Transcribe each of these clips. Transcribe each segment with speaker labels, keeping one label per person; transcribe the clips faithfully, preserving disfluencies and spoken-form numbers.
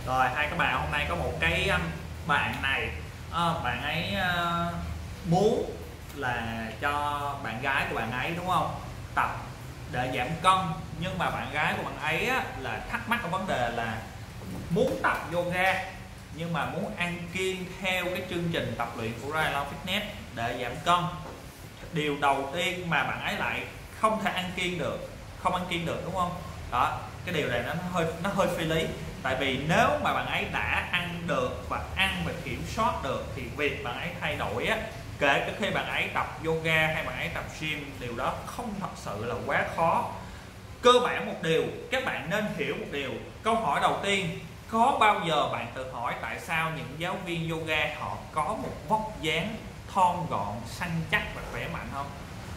Speaker 1: Rồi hai các bạn, hôm nay có một cái um, bạn này à, bạn ấy uh, muốn là cho bạn gái của bạn ấy, đúng không, tập để giảm cân, nhưng mà bạn gái của bạn ấy á, là thắc mắc ở vấn đề là muốn tập yoga nhưng mà muốn ăn kiêng theo cái chương trình tập luyện của Ryan Fitness để giảm cân. Điều đầu tiên mà bạn ấy lại không thể ăn kiêng được, không ăn kiêng được đúng không? Đó, cái điều này nó hơi nó hơi phi lý. Tại vì nếu mà bạn ấy đã ăn được và ăn và kiểm soát được thì việc bạn ấy thay đổi á, kể cả khi bạn ấy tập yoga hay bạn ấy tập gym, điều đó không thật sự là quá khó. Cơ bản một điều, các bạn nên hiểu một điều. Câu hỏi đầu tiên, có bao giờ bạn tự hỏi tại sao những giáo viên yoga họ có một vóc dáng thon gọn, săn chắc và khỏe mạnh không?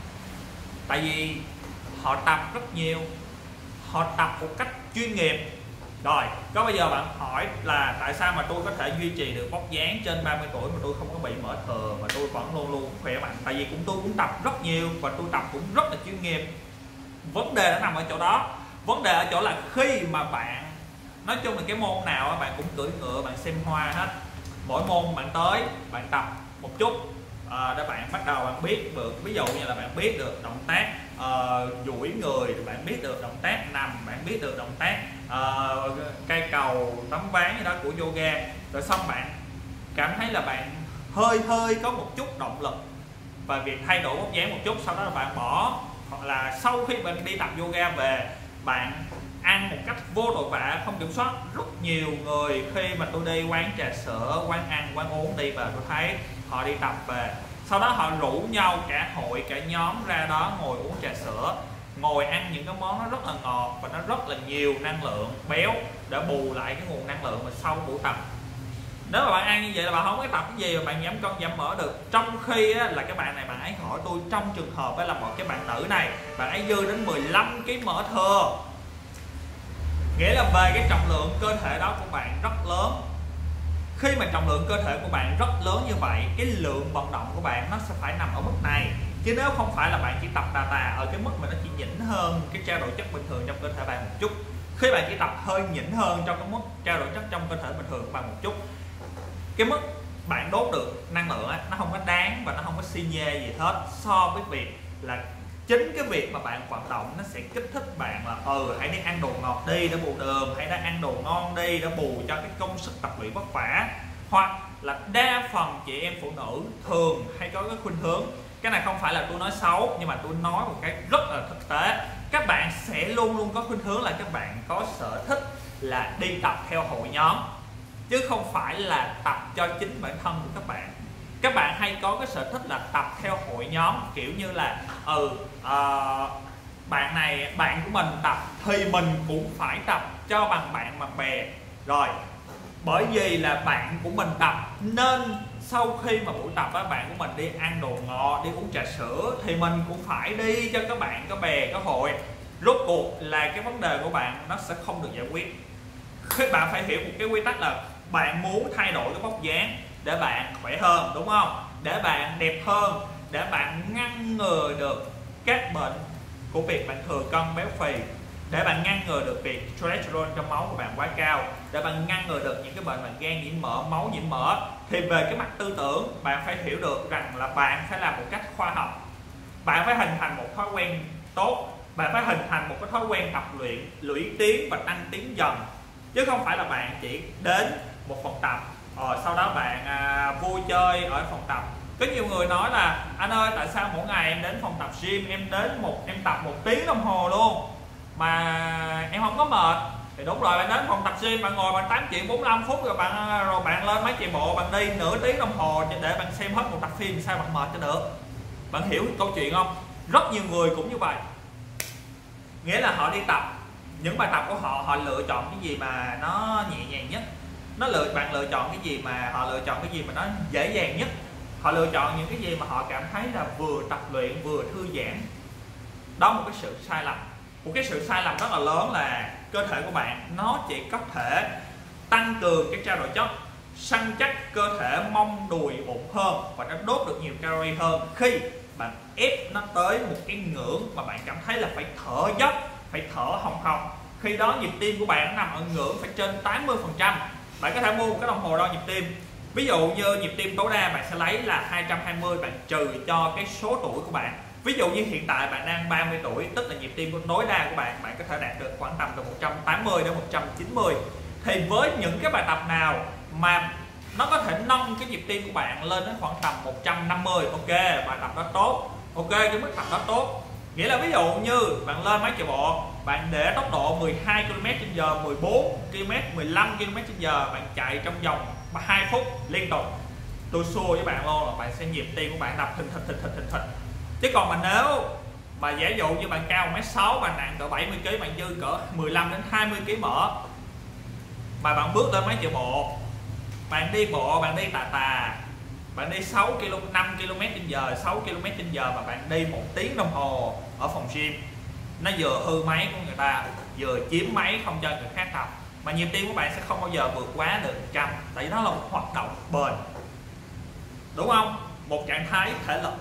Speaker 1: Tại vì họ tập rất nhiều, họ tập một cách chuyên nghiệp. Rồi, có bao giờ bạn hỏi là tại sao mà tôi có thể duy trì được vóc dáng trên ba mươi tuổi mà tôi không có bị mỡ thừa, mà tôi vẫn luôn luôn khỏe mạnh? Tại vì cũng tôi cũng tập rất nhiều và tôi tập cũng rất là chuyên nghiệp. Vấn đề nó nằm ở chỗ đó. Vấn đề ở chỗ là khi mà bạn, nói chung là cái môn nào bạn cũng cưỡi ngựa, bạn xem hoa hết. Mỗi môn bạn tới, bạn tập một chút à, để bạn bắt đầu bạn biết được. Ví dụ như là bạn biết được động tác uh, duỗi người, bạn biết được động tác nằm, bạn biết được động tác uh, cây cầu, tấm ván gì đó của yoga. Rồi xong bạn cảm thấy là bạn hơi hơi có một chút động lực và việc thay đổi vóc dáng một chút, sau đó là bạn bỏ. Hoặc là sau khi bạn đi tập yoga về, bạn ăn một cách vô tội vạ, không kiểm soát. Rất nhiều người khi mà tôi đi quán trà sữa, quán ăn, quán uống đi và tôi thấy họ đi tập về, sau đó họ rủ nhau cả hội, cả nhóm ra đó ngồi uống trà sữa, ngồi ăn những cái món nó rất là ngọt và nó rất là nhiều năng lượng béo để bù lại cái nguồn năng lượng mà sau buổi tập. Nếu mà bạn ăn như vậy là bạn không có tập cái gì mà bạn giảm cân giảm mỡ được. Trong khi á, là cái bạn này bạn ấy hỏi tôi, trong trường hợp là một cái bạn nữ này, bạn ấy dư đến mười lăm ki lô gam mỡ thừa, nghĩa là về cái trọng lượng cơ thể đó của bạn rất lớn. Khi mà trọng lượng cơ thể của bạn rất lớn như vậy, cái lượng vận động của bạn nó sẽ phải nằm ở mức này, chứ nếu không phải là bạn chỉ tập tà tà ở cái mức mà nó chỉ nhỉnh hơn cái trao đổi chất bình thường trong cơ thể bạn một chút. Khi bạn chỉ tập hơi nhỉnh hơn trong cái mức trao đổi chất trong cơ thể bình thường của bạn một chút, cái mức bạn đốt được năng lượng ấy, nó không có đáng và nó không có xi nhê gì hết so với việc là chính cái việc mà bạn vận động nó sẽ kích thích bạn là ừ hãy đi ăn đồ ngọt đi để bù đường, hãy đi ăn đồ ngon đi để bù cho cái công sức tập luyện vất vả. Hoặc là đa phần chị em phụ nữ thường hay có cái khuynh hướng, cái này không phải là tôi nói xấu nhưng mà tôi nói một cái rất là thực tế, các bạn sẽ luôn luôn có khuynh hướng là các bạn có sở thích là đi tập theo hội nhóm, chứ không phải là tập cho chính bản thân của các bạn. Các bạn hay có cái sở thích là tập theo hội nhóm, kiểu như là ừ uh, bạn này, bạn của mình tập thì mình cũng phải tập cho bằng bạn bằng bè. Rồi bởi vì là bạn của mình tập nên sau khi mà buổi tập á, bạn của mình đi ăn đồ ngọt, đi uống trà sữa thì mình cũng phải đi cho các bạn có bè có hội. Rốt cuộc là cái vấn đề của bạn nó sẽ không được giải quyết. Các bạn phải hiểu một cái quy tắc là bạn muốn thay đổi cái vóc dáng để bạn khỏe hơn, đúng không? Để bạn đẹp hơn, để bạn ngăn ngừa được các bệnh của việc bạn thừa cân béo phì, để bạn ngăn ngừa được việc cholesterol trong máu của bạn quá cao, để bạn ngăn ngừa được những cái bệnh mà gan nhiễm mỡ, máu nhiễm mỡ, thì về cái mặt tư tưởng bạn phải hiểu được rằng là bạn phải làm một cách khoa học. Bạn phải hình thành một thói quen tốt, bạn phải hình thành một cái thói quen tập luyện lũy tiến và tăng tiến dần, chứ không phải là bạn chỉ đến một phòng tập rồi sau đó bạn à, vui chơi ở phòng tập. Có nhiều người nói là anh ơi tại sao mỗi ngày em đến phòng tập gym, em đến một em tập một tiếng đồng hồ luôn mà em không có mệt? Thì đúng rồi, bạn đến phòng tập gym bạn ngồi bạn tám chuyện bốn mươi lăm phút rồi bạn rồi bạn lên máy chạy bộ bạn đi nửa tiếng đồng hồ để bạn xem hết một tập phim, sao bạn mệt cho được? Bạn hiểu câu chuyện không? Rất nhiều người cũng như vậy, nghĩa là họ đi tập, những bài tập của họ họ lựa chọn cái gì mà nó nhẹ nhàng nhất, nó lựa bạn lựa chọn cái gì mà họ lựa chọn cái gì mà nó dễ dàng nhất, họ lựa chọn những cái gì mà họ cảm thấy là vừa tập luyện vừa thư giãn. Đó một cái sự sai lầm, một cái sự sai lầm rất là lớn là cơ thể của bạn nó chỉ có thể tăng cường cái trao đổi chất, săn chắc cơ thể mông đùi bụng hơn và nó đốt được nhiều calorie hơn khi bạn ép nó tới một cái ngưỡng mà bạn cảm thấy là phải thở dốc, phải thở hồng hộc. Khi đó nhịp tim của bạn nằm ở ngưỡng phải trên tám mươi phần trăm Bạn có thể mua một cái đồng hồ đo nhịp tim. Ví dụ như nhịp tim tối đa bạn sẽ lấy là hai trăm hai mươi, bạn trừ cho cái số tuổi của bạn. Ví dụ như hiện tại bạn đang ba mươi tuổi, tức là nhịp tim của tối đa của bạn bạn có thể đạt được khoảng tầm từ một trăm tám mươi đến một trăm chín mươi. Thì với những cái bài tập nào mà nó có thể nâng cái nhịp tim của bạn lên đến khoảng tầm một trăm năm mươi, ok, bài tập đó tốt. Ok, cái mức tập đó tốt. Nghĩa là ví dụ như bạn lên máy chạy bộ, bạn để tốc độ mười hai ki lô mét trên giờ, mười bốn ki lô mét, mười lăm ki lô mét trên giờ, bạn chạy trong vòng hai phút liên tục. Tôi xua với bạn luôn là bạn sẽ nhịp tim của bạn đập thình thịch thình thịch thình thịch. Chứ còn mà nếu mà giả dụ như bạn cao một mét sáu, bạn nặng cỡ bảy mươi ki lô gam, bạn dư cỡ mười lăm đến hai mươi ki lô gam mỡ, mà bạn bước lên máy chạy bộ, bạn đi bộ, bạn đi tà tà, bạn đi sáu ki lô mét, năm ki lô mét trên giờ, sáu ki lô mét trên giờ mà bạn đi một tiếng đồng hồ ở phòng gym, nó vừa hư máy của người ta, vừa chiếm máy không cho người khác tập, mà nhịp tim của bạn sẽ không bao giờ vượt quá được một trăm, tại vì đó là một hoạt động bền, đúng không? Một trạng thái thể lực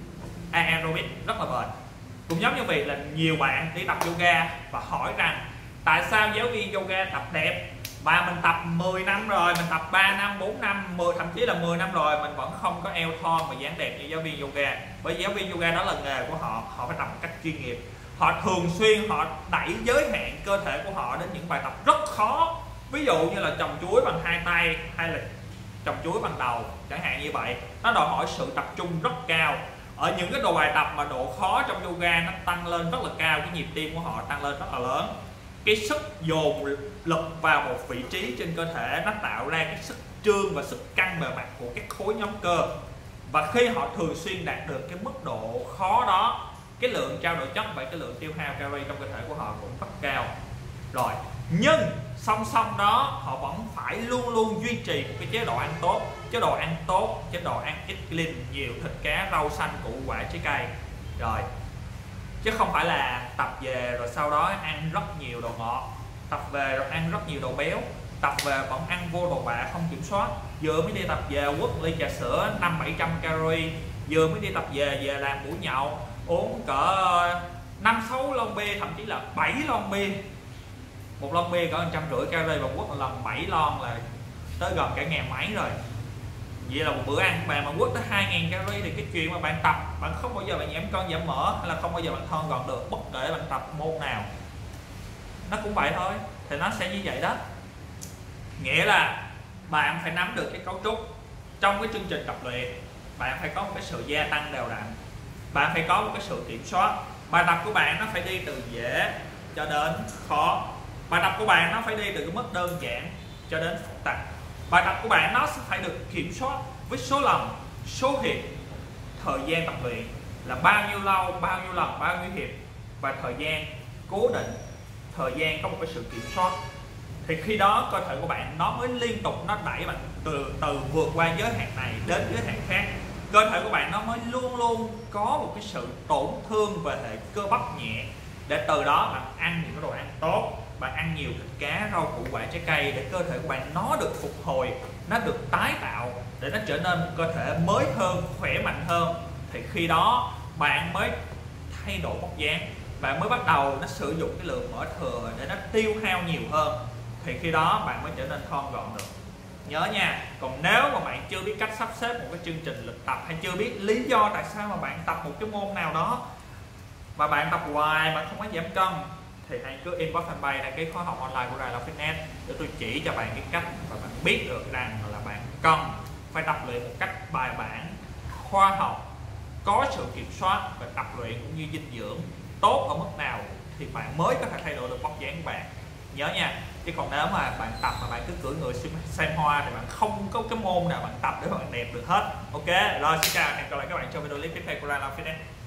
Speaker 1: aerobic rất là bền. Cũng giống như việc là nhiều bạn đi tập yoga và hỏi rằng tại sao giáo viên yoga tập đẹp và mình tập mười năm rồi, mình tập ba năm, bốn năm, mười, thậm chí là mười năm rồi mình vẫn không có eo thon và dáng đẹp như giáo viên yoga. Bởi vì giáo viên yoga đó là nghề của họ, họ phải tập một cách chuyên nghiệp. Họ thường xuyên họ đẩy giới hạn cơ thể của họ đến những bài tập rất khó. Ví dụ như là trồng chuối bằng hai tay hay là trồng chuối bằng đầu, chẳng hạn như vậy. Nó đòi hỏi sự tập trung rất cao. Ở những cái đồ bài tập mà độ khó trong yoga nó tăng lên rất là cao, cái nhịp tim của họ tăng lên rất là lớn. Cái sức dồn lực vào một vị trí trên cơ thể nó tạo ra cái sức trương và sức căng bề mặt của các khối nhóm cơ. Và khi họ thường xuyên đạt được cái mức độ khó đó, cái lượng trao đổi chất và cái lượng tiêu hao calorie trong cơ thể của họ cũng rất cao. Rồi, nhưng song song đó họ vẫn phải luôn luôn duy trì một cái chế độ ăn tốt. Chế độ ăn tốt, chế độ ăn ít clean, nhiều thịt cá, rau xanh, củ quả, trái cây. Rồi, chứ không phải là tập về rồi sau đó ăn rất nhiều đồ ngọt, tập về rồi ăn rất nhiều đồ béo, tập về vẫn ăn vô đồ bạ không kiểm soát, vừa mới đi tập về quất ly trà sữa năm bảy trăm calorie, vừa mới đi tập về về làm buổi nhậu uống cỡ năm sáu lon bia, thậm chí là bảy lon bia. Một lon bia cỡ một trăm rưỡi calorie và quất lần bảy lon là tới gần cả ngàn mấy rồi. Vậy là một bữa ăn bạn mà quất tới hai nghìn calorie thì cái chuyện mà bạn tập, bạn không bao giờ bạn giảm cân giảm mỡ hay là không bao giờ bạn thon gọn được, bất kể bạn tập môn nào nó cũng vậy thôi. Thì nó sẽ như vậy đó. Nghĩa là bạn phải nắm được cái cấu trúc trong cái chương trình tập luyện. Bạn phải có một cái sự gia tăng đều đặn, bạn phải có một cái sự kiểm soát. Bài tập của bạn nó phải đi từ dễ cho đến khó. Bài tập của bạn nó phải đi từ cái mức đơn giản cho đến phức tạp. Bài tập của bạn nó sẽ phải được kiểm soát với số lần, số hiệp, thời gian tập luyện là bao nhiêu lâu, bao nhiêu lần, bao nhiêu hiệp, và thời gian cố định, thời gian có một cái sự kiểm soát. Thì khi đó cơ thể của bạn nó mới liên tục nó đẩy bạn từ từ vượt qua giới hạn này đến giới hạn khác. Cơ thể của bạn nó mới luôn luôn có một cái sự tổn thương về hệ cơ bắp nhẹ, để từ đó bạn ăn những cái đồ ăn tốt, bạn ăn nhiều thịt cá, rau củ quả, trái cây, để cơ thể của bạn nó được phục hồi, nó được tái tạo, để nó trở nên một cơ thể mới hơn, khỏe mạnh hơn. Thì khi đó bạn mới thay đổi vóc dáng, bạn mới bắt đầu nó sử dụng cái lượng mỡ thừa để nó tiêu hao nhiều hơn. Thì khi đó bạn mới trở nên thon gọn được. Nhớ nha. Còn nếu mà bạn chưa biết cách sắp xếp một cái chương trình lịch tập, hay chưa biết lý do tại sao mà bạn tập một cái môn nào đó mà bạn tập hoài mà không có giảm cân, thì hãy cứ inbox fanpage đăng ký khóa học online của Đài Lộc Fitness để tôi chỉ cho bạn cái cách và bạn biết được rằng là bạn cần phải tập luyện một cách bài bản, khoa học, có sự kiểm soát, và tập luyện cũng như dinh dưỡng tốt ở mức nào thì bạn mới có thể thay đổi được vóc dáng của bạn. Nhớ nha. Chứ còn nếu mà bạn tập mà bạn cứ cưỡi người xem hoa thì bạn không có cái môn nào bạn tập để bạn đẹp được hết. Ok, rồi xin chào, hẹn gặp lại các bạn trong video clip tiếp theo của Đài Lộc Fitness.